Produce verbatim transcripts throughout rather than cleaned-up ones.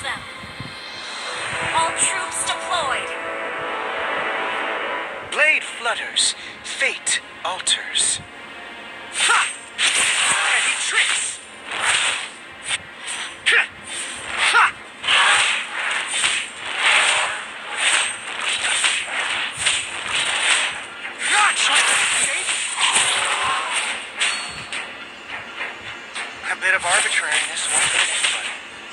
Engage them. All troops deployed. Blade flutters, fate alters. Ha! Heavy tricks! Ha! Ha! Ah, try to escape. A bit of arbitrariness won't hurt anybody.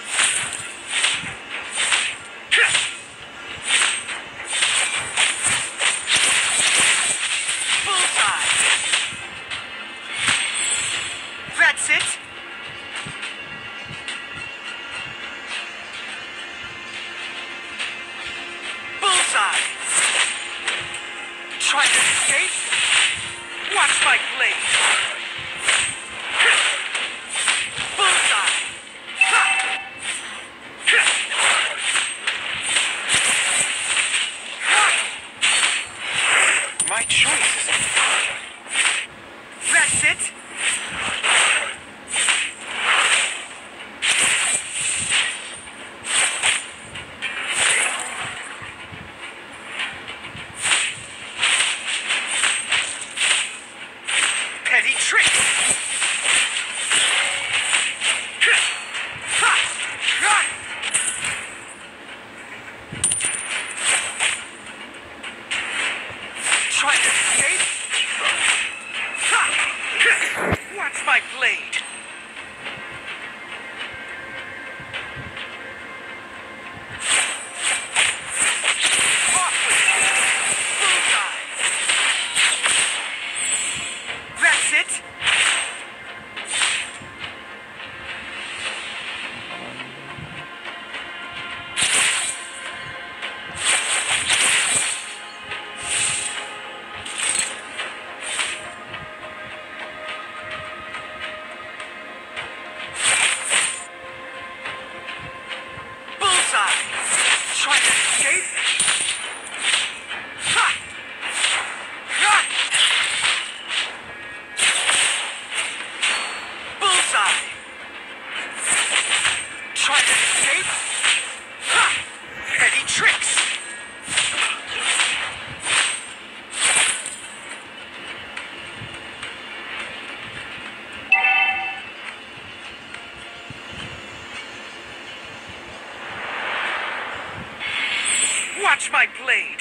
That's it. Bullseye. Try to escape. Watch my blade. Bullseye. Ha! My choice is a... That's it. Petty tricks! Try to escape? Watch my blade! Off with you! Bullseye! That's it! Bullseye! Try to escape? Ha! Ha! Bullseye! Try to escape? Ha! Petty tricks! Watch my blade!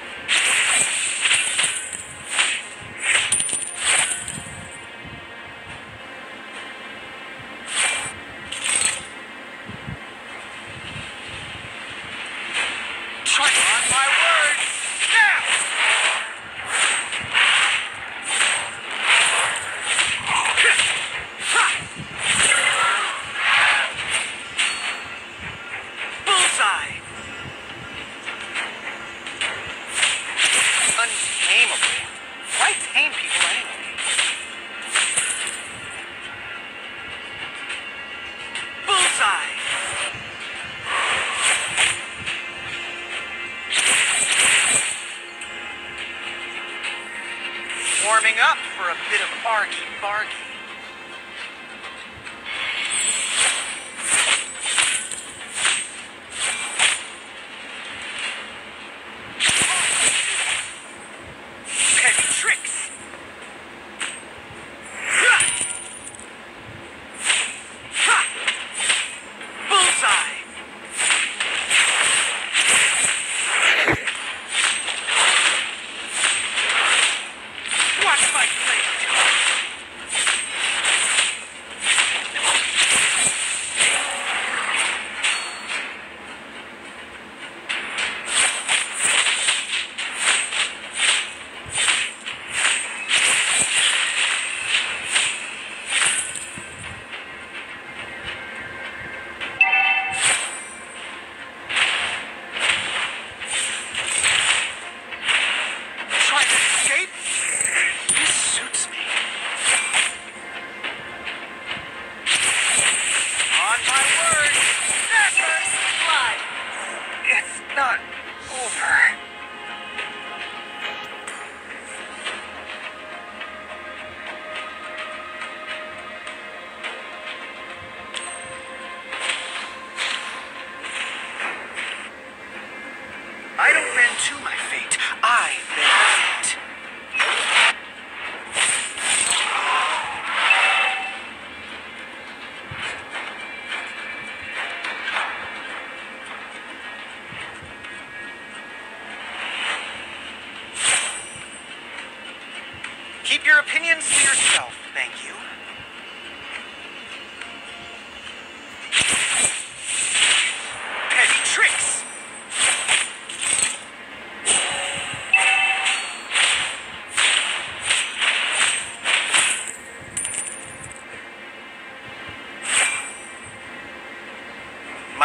Try on my word! Now! Ha! Bullseye! Untamable. Why tame people anyway? Bullseye! Warming up for a bit of argy-bargy. Petty tricks! Ha! Ha! Bullseye! Watch my blade! Try to escape? This suits me. On my word! First blood. It's not over.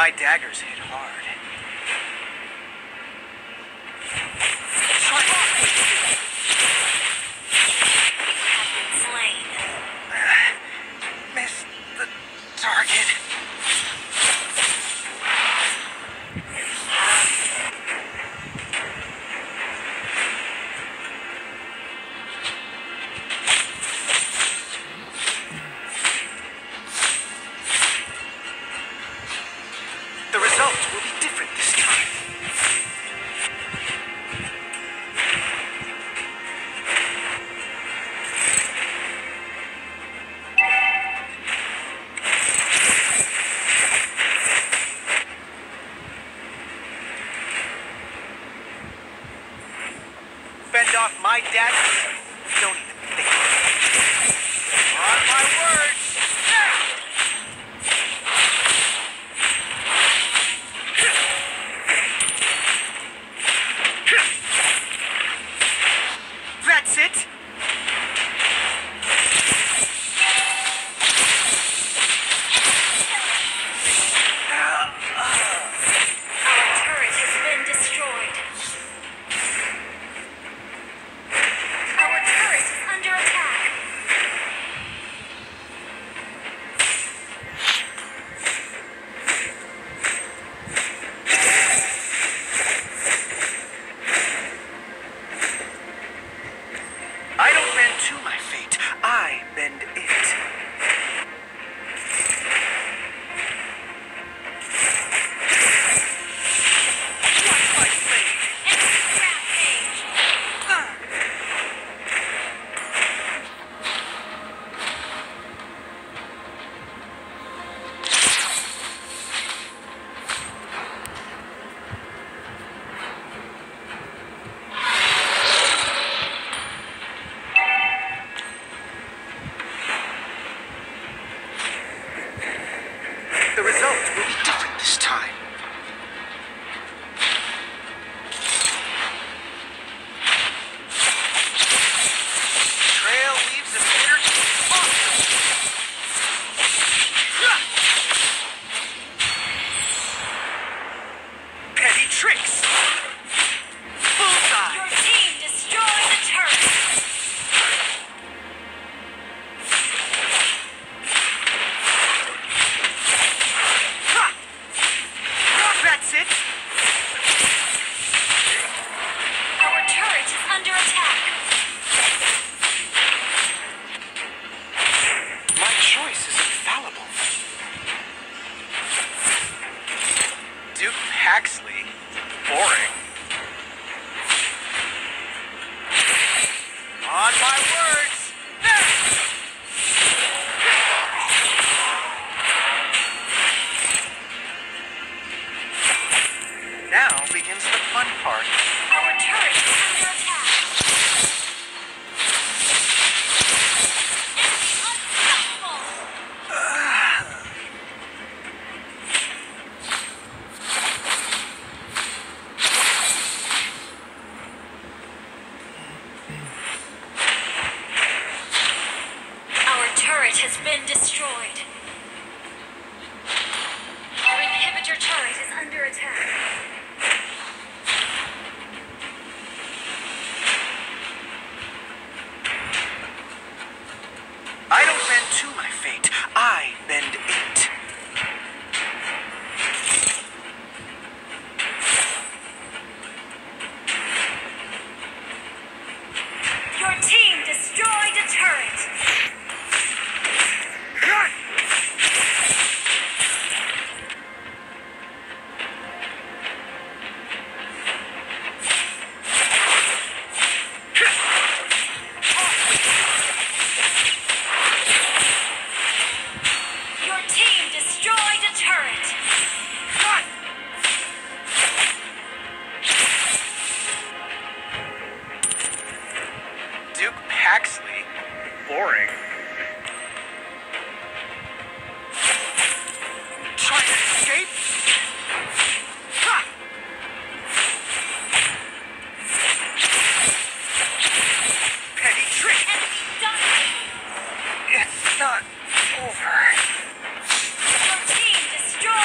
My daggers hit hard. Try Have been slain. Missed the target. The results will be different this time. Fend off my dagger. Don't even think. On my word. That's it. Our turret has been destroyed. Our turret is under attack. I don't bend to my fate. I bend it. Watch my blade. Rampage. The results will be different this time. Trail leaves a bitter awesome. Petty tricks. Bullseye. Your team destroyed the turret. That's it. Our turret is under attack. My choice is infallible. Duke Paxley. Boring. On my words. Now begins the fun part. Our turret is under attack. Unstoppable. Our turret has been destroyed. Our inhibitor turret is under attack. I don't bend to my fate. I bend it. Your team destroyed a turret. Your team destroyed a turret. Duke Paxley. Boring. Trying to escape? Ha! Petty trick. Enemy dominated. It's not over. Your team destroyed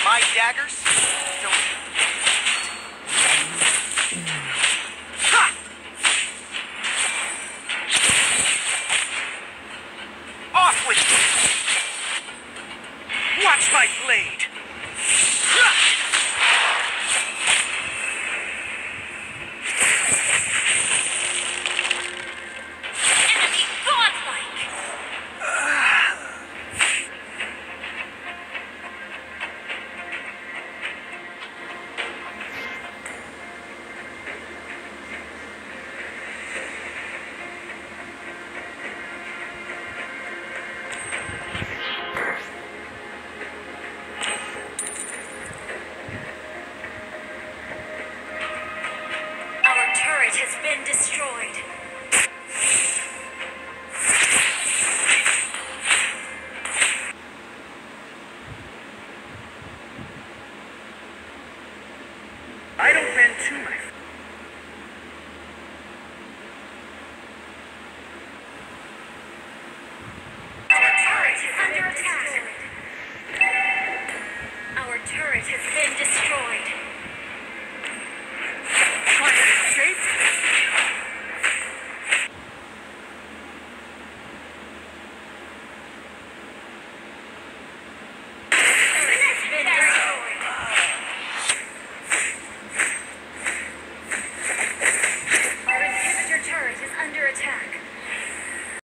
my daggers,